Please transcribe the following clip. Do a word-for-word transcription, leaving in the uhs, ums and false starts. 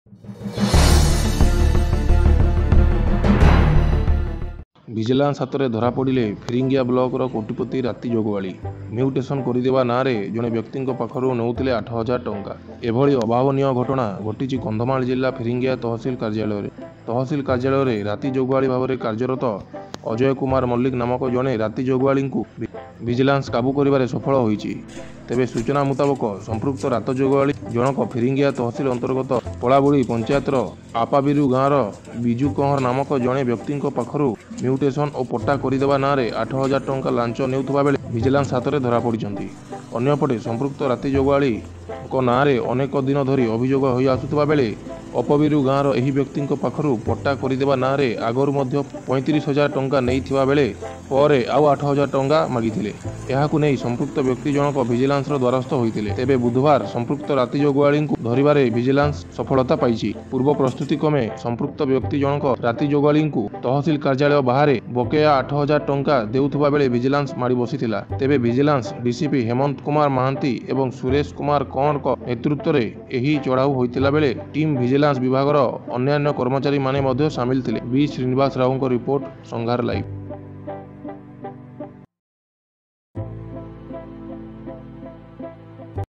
Vigilance ହାତରେ ଧରାପଡ଼ିଲେ ଫିରିଙ୍ଗିଆ ବ୍ଲକର କୋଟିପତି ରାତି ଜଗୁଆଳି। ମ୍ୟୁଟେସନ୍ କରିଦେବା ନାଁରେ ଜଣେ ବ୍ୟକ୍ତିଙ୍କ ପାଖରୁ ନେଉଥିଲେ ଆଠ ହଜାର ଟଙ୍କା। ଏଭଳି ଅଭାବନୀୟ ଘଟଣା ଘଟିଛି କନ୍ଧମାଳ ଜିଲ୍ଲା ଫିରିଙ୍ଗିଆ ତହସିଲ କାର୍ଯ୍ୟାଳୟରେ। ତହସିଲ କାର୍ଯ୍ୟାଳୟରେ ରାତି ଜଗୁଆଳି ଭାବରେ କାର୍ଯ୍ୟରତ ଅଜୟ କୁମାର ମଲ୍ଲିକ ନାମକ ଜଣେ ରାତି ଜଗୁଆଳିଙ୍କୁ ଭିଜିଲାନ୍ସ କାବୁ କରିବାରେ ସଫଳ ହୋଇଛି। ତେବେ ସୂଚନା ମୁତାବକ ସମ୍ପୃକ୍ତ ରାତ ଜଗୁଆଳି ଜଣକ ଫିରିଙ୍ଗିଆ ତହସିଲ ଅନ୍ତର୍ଗତ ପଳାବୁଡ଼ି ପଞ୍ଚାୟତର ଆପାବିରୁ ଗାଁର ବିଜୁ କହଁର ନାମକ ଜଣେ ବ୍ୟକ୍ତିଙ୍କ ପାଖରୁ ମ୍ୟୁଟେସନ୍ ଓ ପଟ୍ଟା କରିଦେବା ନାଁରେ ଆଠ ହଜାର ଟଙ୍କା ଲାଞ୍ଚ ନେଉଥିବା ବେଳେ ଭିଜିଲାନ୍ସ ହାତରେ ଧରାପଡ଼ିଛନ୍ତି। ଅନ୍ୟପଟେ ସମ୍ପୃକ୍ତ ରାତି ଜଗୁଆଳିଙ୍କ ନାଁରେ ଅନେକ ଦିନ ଧରି ଅଭିଯୋଗ ହୋଇ ଆସୁଥିବା ବେଳେ ଅପବିରୁ ଗାଁର ଏହି ବ୍ୟକ୍ତିଙ୍କ ପାଖରୁ ପଟ୍ଟା କରିଦେବା ନାଁରେ ଆଗରୁ ମଧ୍ୟ ପଇଁତିରିଶ ହଜାର ଟଙ୍କା ନେଇଥିବା ବେଳେ ପରେ ଆଉ ଆଠ ହଜାର ଟଙ୍କା ମାଗିଥିଲେ। ଏହାକୁ ନେଇ ସମ୍ପୃକ୍ତ ବ୍ୟକ୍ତି ଜଣକ ଭିଜିଲାନ୍ସର ଦ୍ୱାରସ୍ଥ ହୋଇଥିଲେ। ତେବେ ବୁଧବାର ସମ୍ପୃକ୍ତ ରାତି ଜଗୁଆଳିଙ୍କୁ ଧରିବାରେ ଭିଜିଲାନ୍ସ ସଫଳତା ପାଇଛି। ପୂର୍ବ ପ୍ରସ୍ତୁତି କ୍ରମେ ସମ୍ପୃକ୍ତ ବ୍ୟକ୍ତି ଜଣକ ରାତି ଜଗୁଆଳିଙ୍କୁ ତହସିଲ କାର୍ଯ୍ୟାଳୟ ବାହାରେ ବକେୟା ଆଠ ହଜାର ଟଙ୍କା ଦେଉଥିବା ବେଳେ ଭିଜିଲାନ୍ସ ମାଡ଼ି ବସିଥିଲା। ତେବେ ଭିଜିଲାନ୍ସ ଡିସିପି ହେମନ୍ତ କୁମାର ମହାନ୍ତି ଏବଂ ସୁରେଶ କୁମାର କହଁରଙ୍କ ନେତୃତ୍ୱରେ ଏହି ଚଢ଼ାଉ ହୋଇଥିଲା ବେଳେ ଟିମ୍ ଭିଜିଲାନ୍ସ ବିଭାଗର ଅନ୍ୟାନ୍ୟ କର୍ମଚାରୀମାନେ ମଧ୍ୟ ସାମିଲ ଥିଲେ। ବି ଶ୍ରୀନିବାସ ରାଓଙ୍କ ରିପୋର୍ଟ, ସଂଘାର ଲାଇଭ୍।